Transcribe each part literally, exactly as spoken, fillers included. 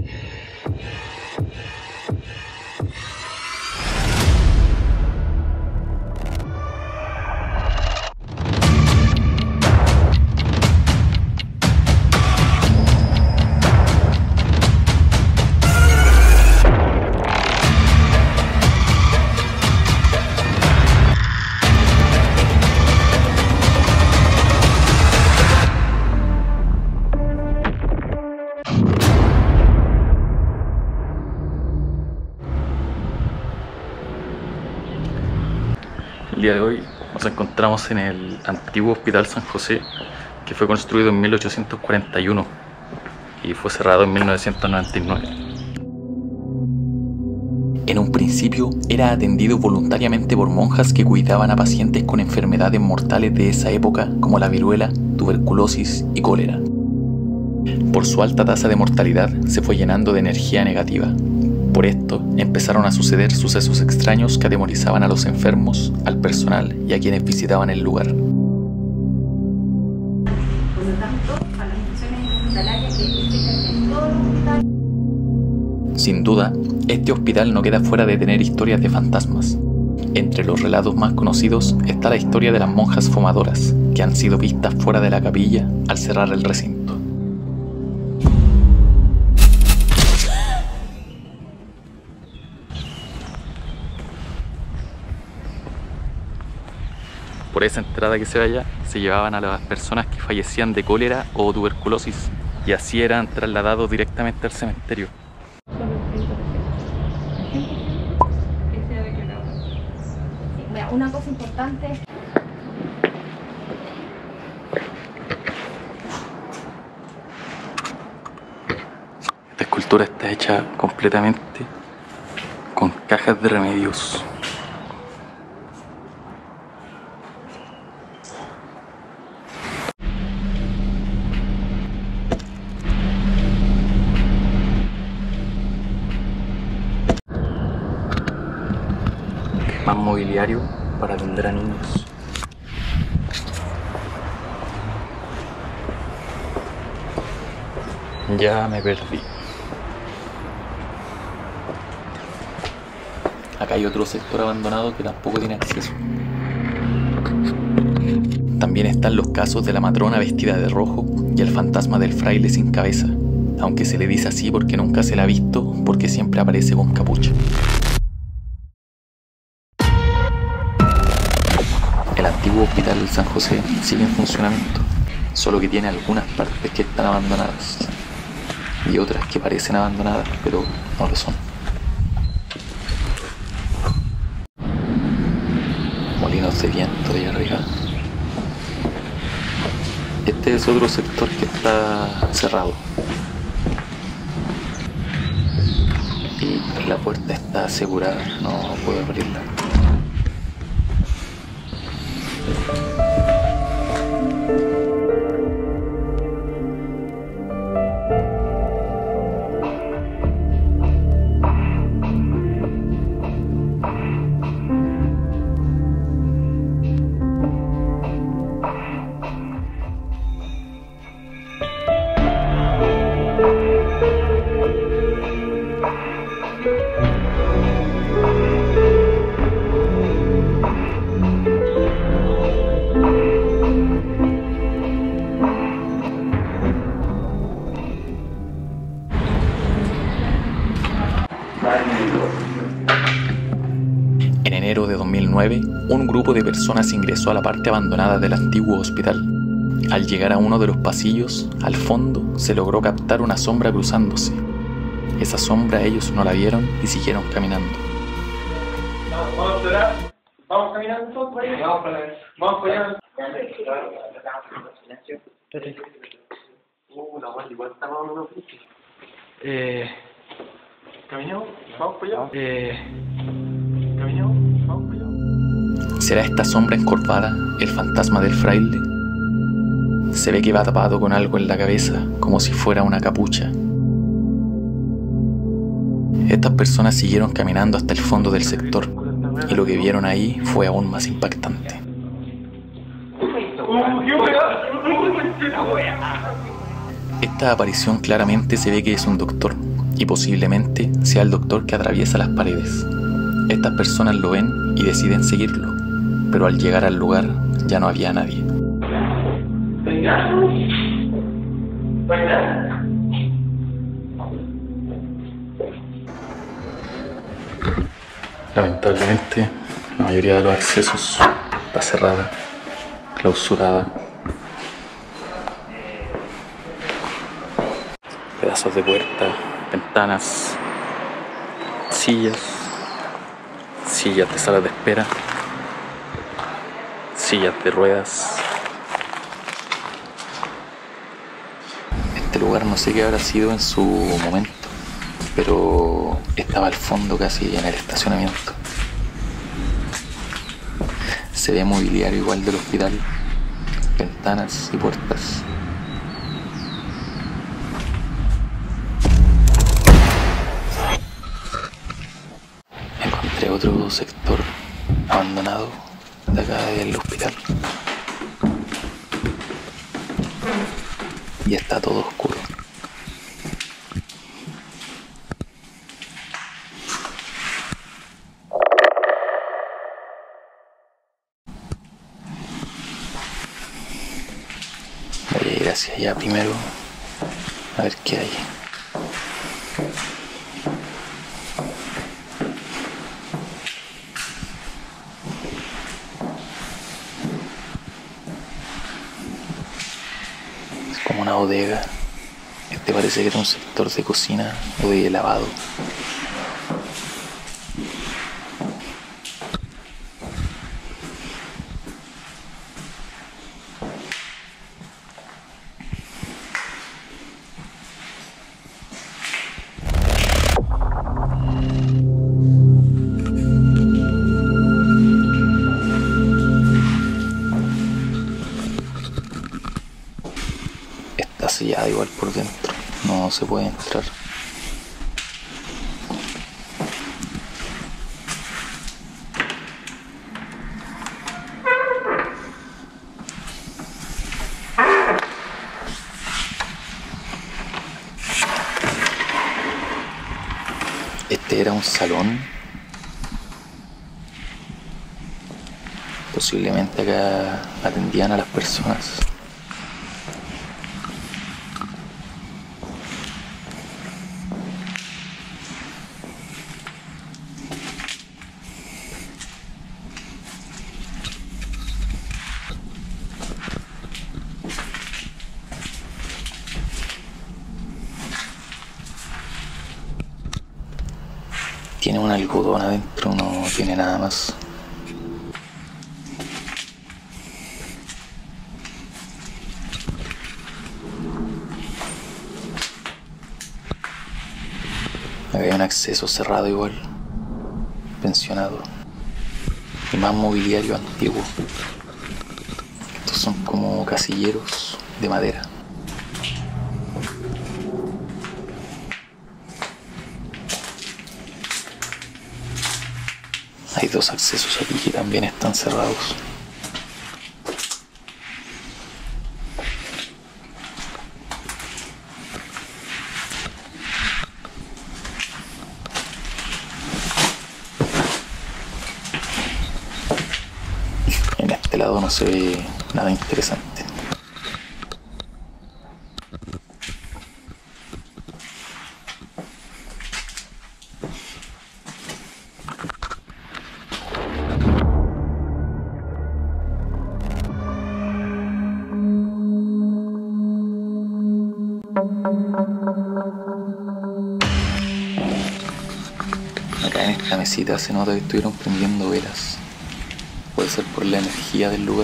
El día de hoy nos encontramos en el antiguo Hospital San José, que fue construido en mil ochocientos cuarenta y uno y fue cerrado en mil novecientos noventa y nueve. En un principio era atendido voluntariamente por monjas que cuidaban a pacientes con enfermedades mortales de esa época como la viruela, tuberculosis y cólera. Por su alta tasa de mortalidad se fue llenando de energía negativa. Por esto empezaron a suceder sucesos extraños que atemorizaban a los enfermos, al personal y a quienes visitaban el lugar. Por lo tanto, a las infecciones hospitalarias que existen en todos los hospitales. Sin duda, este hospital no queda fuera de tener historias de fantasmas. Entre los relatos más conocidos está la historia de las monjas fumadoras, que han sido vistas fuera de la capilla al cerrar el recinto. Por esa entrada que se ve allá, se llevaban a las personas que fallecían de cólera o tuberculosis, y así eran trasladados directamente al cementerio. Una cosa importante. Esta escultura está hecha completamente con cajas de remedios. Más mobiliario para atender a niños. Ya me perdí. Acá hay otro sector abandonado que tampoco tiene acceso. También están los casos de la matrona vestida de rojo y el fantasma del fraile sin cabeza, aunque se le dice así porque nunca se la ha visto, porque siempre aparece con capucha. El antiguo Hospital San José sigue en funcionamiento, solo que tiene algunas partes que están abandonadas y otras que parecen abandonadas, pero no lo son. Molinos de viento de arriba. Este es otro sector que está cerrado y la puerta está asegurada, no puedo abrirla. En enero de dos mil nueve, un grupo de personas ingresó a la parte abandonada del antiguo hospital. Al llegar a uno de los pasillos, al fondo, se logró captar una sombra cruzándose. Esa sombra ellos no la vieron y siguieron caminando. Vamos a explorar. Vamos caminando todos por ahí. Vamos para allá. Vamos para allá. Uh, la guardia igual está más o menos. Eh... Caminamos, vamos para allá. Eh... Caminamos, vamos para allá. ¿Será esta sombra encorvada el fantasma del fraile? Se ve que va tapado con algo en la cabeza, como si fuera una capucha. Estas personas siguieron caminando hasta el fondo del sector, y lo que vieron ahí fue aún más impactante. Esta aparición claramente se ve que es un doctor, y posiblemente sea el doctor que atraviesa las paredes. Estas personas lo ven y deciden seguirlo, pero al llegar al lugar ya no había nadie. Lamentablemente, la mayoría de los accesos está cerrada, clausurada. Pedazos de puerta, ventanas, sillas, sillas de salas de espera, sillas de ruedas. Este lugar no sé qué habrá sido en su momento, pero estaba al fondo casi en el estacionamiento. Se ve mobiliario igual del hospital, ventanas y puertas. Encontré otro sector abandonado de acá del hospital y está todo oscuro. Voy a ir hacia allá primero a ver qué hay. Es como una bodega. Este parece que era un sector de cocina o de lavado. Está sellada igual por dentro, no se puede entrar. Este era un salón. Posiblemente acá atendían a las personas. Tiene un algodón adentro, no tiene nada más. Acá hay un acceso cerrado igual, pensionado, y más mobiliario antiguo. Estos son como casilleros de madera. Hay dos accesos aquí que también están cerrados. En este lado no se ve nada interesante. Acá en esta mesita se nota que estuvieron prendiendo velas. Puede ser por la energía del lugar.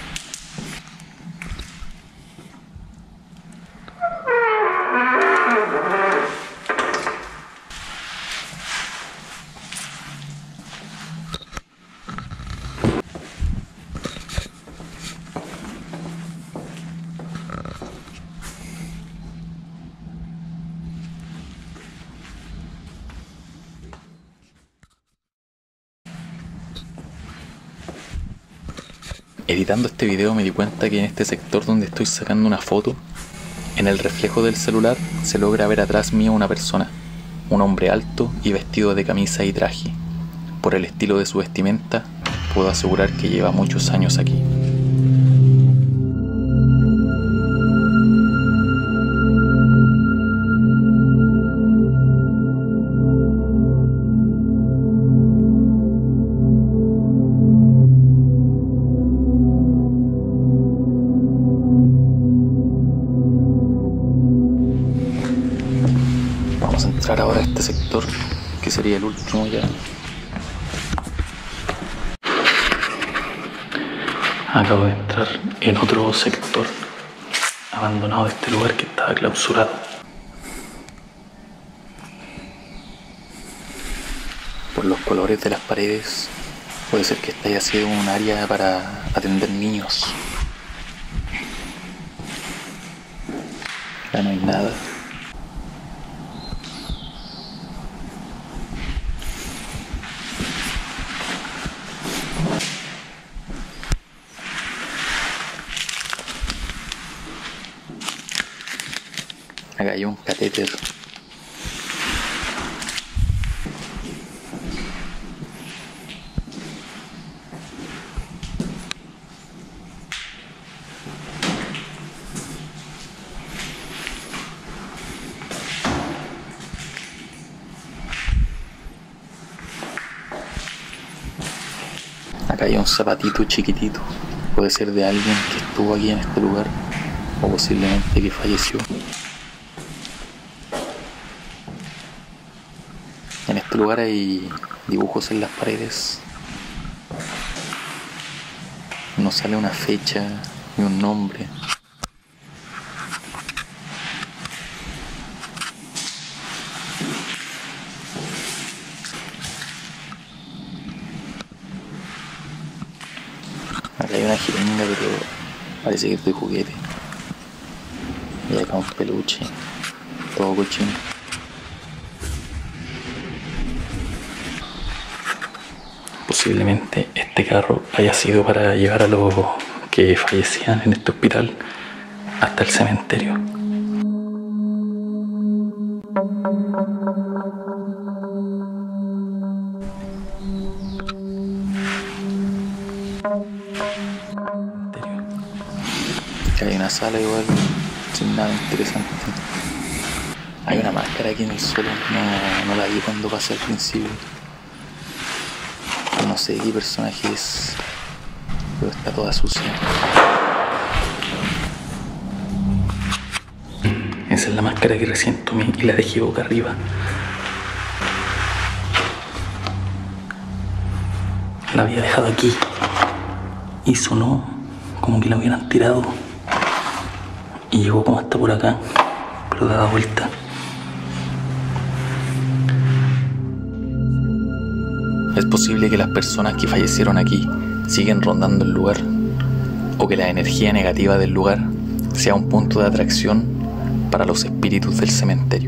Editando este video me di cuenta que en este sector donde estoy sacando una foto, en el reflejo del celular se logra ver atrás mío una persona. un hombre alto y vestido de camisa y traje. Por el estilo de su vestimenta, puedo asegurar que lleva muchos años aquí. Vamos a entrar ahora a este sector, que sería el último ya. Acabo de entrar en otro sector abandonado de este lugar que estaba clausurado. Por los colores de las paredes, puede ser que esta haya sido un área para atender niños. Acá no hay nada. Acá hay un catéter. Acá hay un zapatito chiquitito. Puede ser de alguien que estuvo aquí en este lugar o posiblemente que falleció. En este lugar hay dibujos en las paredes. No sale una fecha ni un nombre. Acá hay una jeringa, pero parece que es de juguete. Y acá un peluche, todo cochino. Posiblemente este carro haya sido para llevar a los que fallecían en este hospital hasta el cementerio. Acá hay una sala igual, sin nada interesante. Hay una máscara aquí en el suelo, no, no la vi cuando pasé al principio. No sé qué personaje es, pero está toda sucia. Esa es la máscara que recién tomé y la dejé boca arriba. La había dejado aquí y sonó como que la hubieran tirado y llegó como hasta por acá, pero daba vuelta. Es posible que las personas que fallecieron aquí siguen rondando el lugar, o que la energía negativa del lugar sea un punto de atracción para los espíritus del cementerio.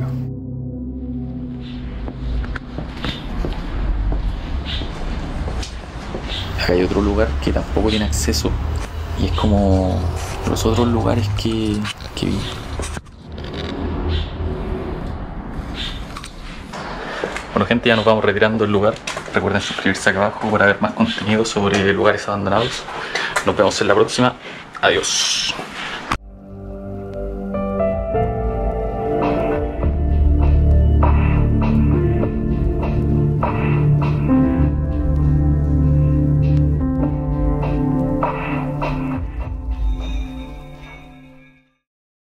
Acá hay otro lugar que tampoco tiene acceso y es como los otros lugares que, que vi. Bueno gente, ya nos vamos retirando del lugar. Recuerden suscribirse acá abajo para ver más contenido sobre lugares abandonados. Nos vemos en la próxima. Adiós.